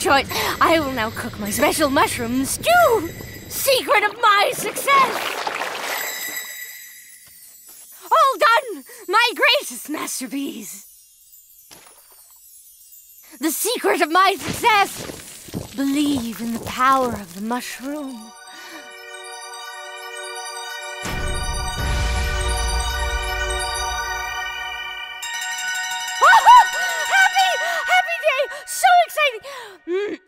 choice. I will now cook my special mushroom stew. Secret of my success. All done. My greatest masterpiece. The secret of my success. Believe in the power of the mushroom. Happy day! So exciting!